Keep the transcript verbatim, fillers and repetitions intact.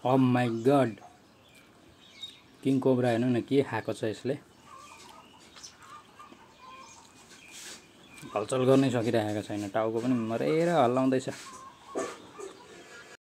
oh my God king cobra हेर्नु न के खाएको छ यसले हलचल गर्नै सकिरहेको छैन टाउको पनि मरेर हल्लाउँदैछ